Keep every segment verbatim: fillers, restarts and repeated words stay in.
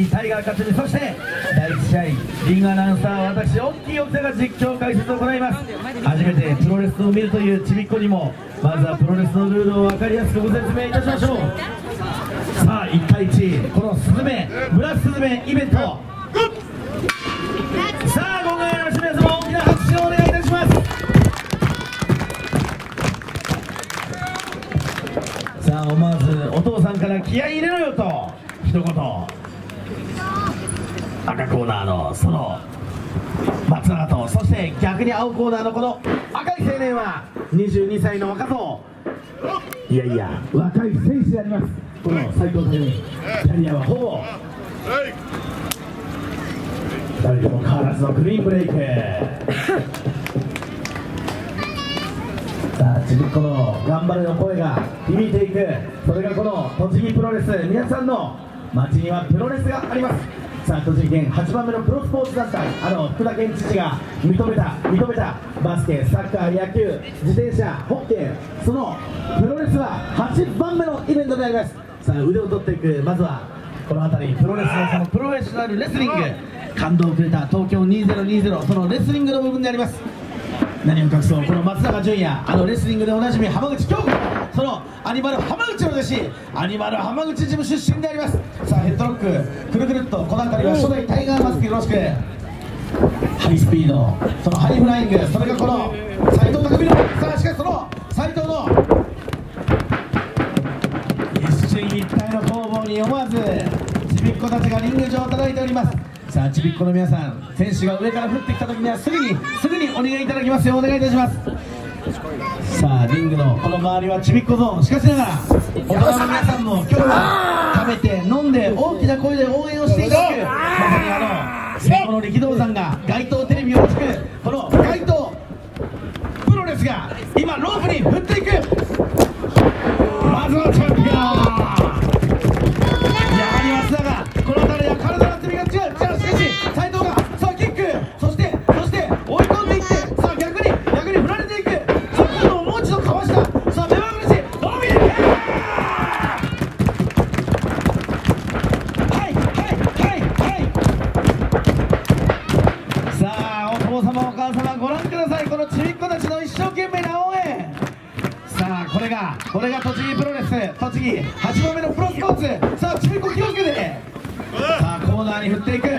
いタイガー勝ちに、そしてだいいち試合リングアナウンサーは私大きい奥田が実況解説を行います。初めてプロレスを見るというちびっこにもまずはプロレスのルールを分かりやすくご説明いたしましょう。さあいち対いち、このスズメ村スズメイベント、さあご覧の皆様大きな拍手をお願いいたします。さあ思わずお父さんから気合い入れろよと一言。赤コーナーのその松永と、そして逆に青コーナーのこの赤い青年はにじゅうにさいの若造、いやいや若い選手であります。この斉藤さん、キャリアはほぼふたりとも変わらずのクリーンブレイクさあちびっこの頑張れの声が響いていく、それがこの栃木プロレス。皆さんの街にはプロレスがあります。さあ栃木県はちばんめのプロスポーツ団体、あの福田県知事が認めた認めたバスケ、サッカー、野球、自転車、ホッケー、そのプロレスははちばんめのイベントであります。さあ腕を取っていく、まずはこの辺りプロレスのそのプロフェッショナルレスリング、感動をくれた東京にせんにじゅう、そのレスリングの部分であります。何を隠そう、この松永純也、あのレスリングでおなじみ浜口京子、そのアニマル浜口の弟子、アニマル浜口ジム出身であります。さあヘッドロックくるくるっと、この辺りは初代タイガーマスクよろしく、ハイスピード、そのハイフライング、それがこの斉藤匠の、さあしかしその斉藤の一進一退の攻防に思わずちびっ子たちがリング上を叩いております。さあちびっ子の皆さん、選手が上から降ってきた時にはすぐにすぐにお願いいただきますよ、お願いいたします。さあリングのこの周りはちびっ子ゾーン、しかしながら大人の皆さんも今日は食べて飲んで大きな声で応援をしていただく、まさにあのちびっ子の力道山が街頭テレビを作る、この街頭プロレスが今ロープに振っていく。まずはチャンピオン、やはり松永、この辺りは体の厚みが違う。じゃあしかし斉藤がさあキック、そしてそして追い込んでいって、さあ逆に逆に振られていく、さあ今度もう一度かわした、さあ目まぐるし伸びる、はいはいはいはい、さあお父様お母様ご覧ください、このちびっ子たちの一生懸命な応援。さあこれがこれが栃木プロレス、栃木はちばんめのプロスポーツ。さあちびっこ気をつけて、さあコーナーに振っていく、さ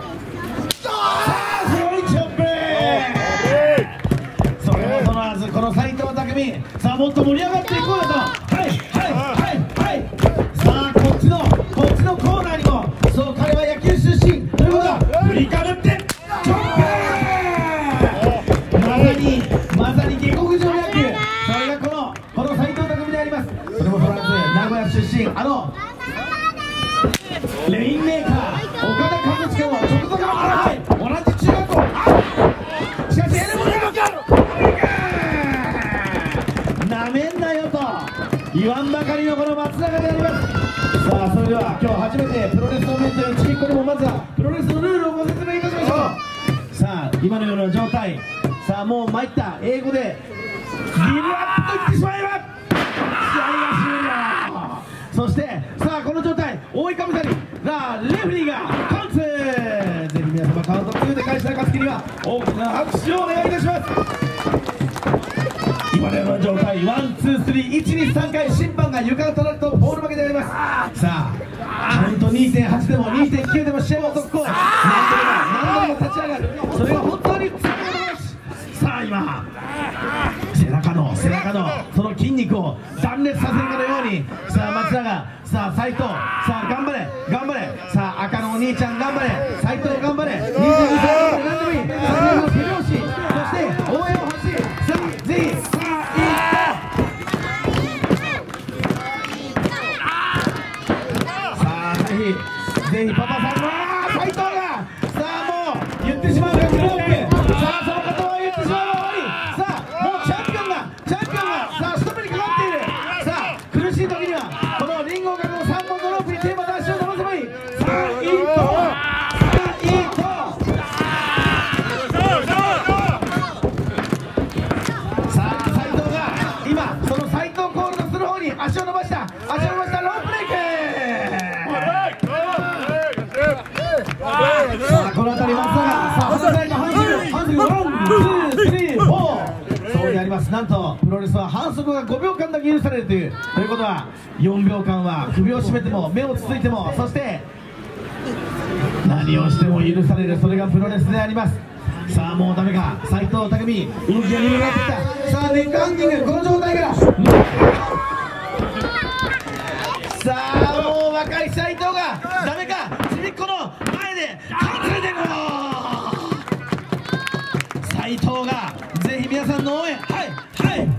あすごいチョップ、それもそのはず、この斉藤匠、さあもっと盛り上がっていこうよと、はいはいはいはい、さあこっちのこっちのコーナーにも、そう彼は野球出身ということは振りかぶってチョップ、まさにまさに下克上野球、それがこのこの斉藤匠であります。それもそのはず名古屋出身、あのレインメーカー岡田和親を直属の後輩、同じ中学校、しかしエレモンなめんなよと言わんばかりのこの松永であります。さあそれでは今日初めてプロレスを見るというちびっこにもまずはプロレスのルールをご説明いたしましょう。さあ今のような状態、さあもう参った、英語でギブアップと言ってしまえば試合が終了。そしてさあこの状態、覆いかぶさりラレフリーがカウンツ、ぜひ皆様カウントツーで返した暁には大きな拍手をお願いいたします。今のような状態、ワンツースリーいちにさんかい審判が床を叩くとボール負けであります。さあカウント にてんはち でも にてんきゅう でも試合は続行、何度でも何度でも立ち上がる、それが本当に強いことです。さあ今背中の背中のその筋肉を断裂させるかのように、さあ松永、さあ斉藤、さあ頑張れ頑張れ、さあ赤のお兄ちゃん頑張れ、斉藤頑張れ、にじゅうにさい何でもいい、最後の手拍子、そして応援を欲しい、ぜひぜひ、さあさあぜひぜひパパさんの斉藤が、さあもう言ってしまうがグローブ、さあその言葉を言ってしまうが終わり、さあもうチャンピオンがチャンピオンがさあ一目にかかっている、さあ苦しい時にはこのリンゴ角のさんぼんのロープに手を出しを伸ばせばいい。さあいいとさあいいとさあ斉藤が今その斉藤コールのする方に足を伸ばした、足を伸ばしたロープレイク、 プロレスは反則がごびょうかんだけ許されるというということは、よんびょうかんは首を絞めても目をつついても、そして何をしても許される、それがプロレスであります。さあもうダメか、斉藤匠、動きが鈍くなってきた。さあネックハンギング、この状態からさあもう若い斉藤がダメか、ちびっこの前で担いでいこう。斉藤がぜひ皆さんの応援、はいはい、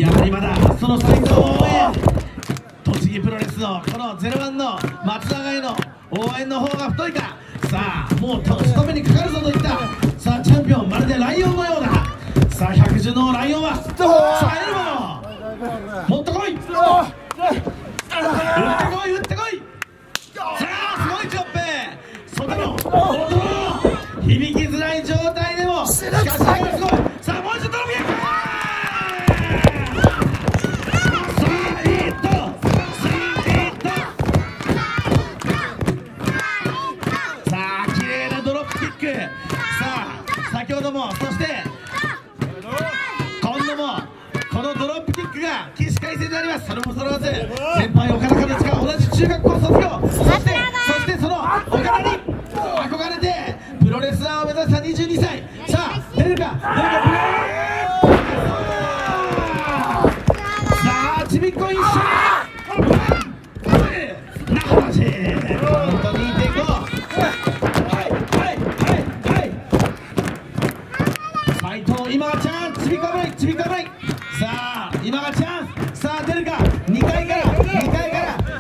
やはりまだその斉藤の応援、栃木プロレスのこのゼロワンの松永への応援の方が太いか。さあもう仕留めにかかるぞといった、さあチャンピオン、まるでライオンのようだ。さあ百獣のライオンはさあエルボーもっとこい、打ってこい打ってこい。さあすごいチョップ、外の音響きづらい状態でもしかしすごい。さあもうちょっと伸びやか、さあヒット、さあヒット、さあ綺麗なドロップキック。さあ先ほども、そして今度もこのドロップキックが起死回生であります。それもそれまず先輩岡田和親が同じ中学校卒業、そしてそしてその岡田に憧れてプロレスラーを目指したにじゅうにさい。さあ出るか出るか、さあちびっこ一緒にな話カウント にてんご、 はいはいはいはい、斉藤今がチャンス、ちびっこ危ないちびっこ危ない。さあ今がチャンス、さあ出るか、にかいからにかいから、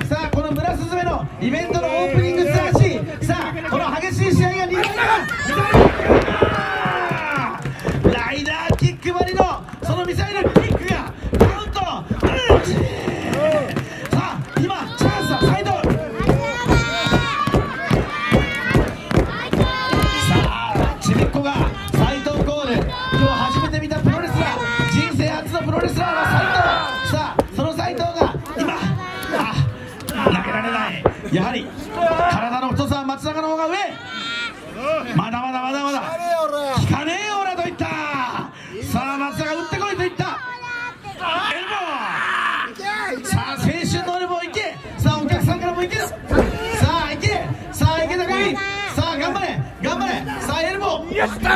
さあこの村すずめのイベントのオープニングスターシーン、さあこの激しい試合がにかいからライダーキック張りのそのミサイルキックがカウント、うんち、さあ今チャンスだ斉藤。さあちびっこが斉藤コール、今日初めて見たプロレスラー、人生初のプロレスラーは斉藤。さあその斉藤が今あ投げられない、やはり体の太さは松永の方が上、まだまだまだまだ効かねえよオラといった。さあ松永打ってこいといった、エルボー、さあ青春のエルボーいけ、さあお客さんからもいける、さあいけ、さあいけたかい、さあ頑張れ頑張れ、さあエルボーやった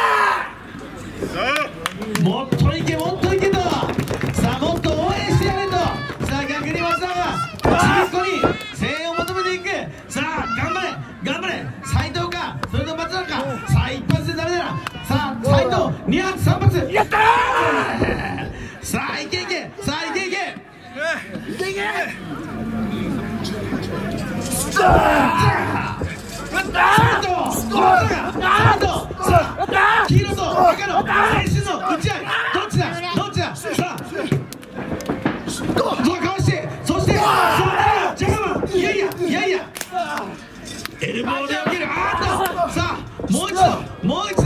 ー、もっといけもっといけと、さあもっと応援してやれと。さあ逆に松永がちびっこに声援を求めていく。さあ頑張れ頑張れ斉藤か、それと松永か。さあ一発でダメだな、さあ斉藤に発さん発やったー。さあいけいけ、さあいけいけいけいけ、さあ斉藤松永斉藤、さあ黄色と赤の青春の打ち合い、どっちだどっちだ。さあドアかわして、そしてジャガマン、いやいやいやいやエルボーで受ける、あーっと、さあもう一度もう一度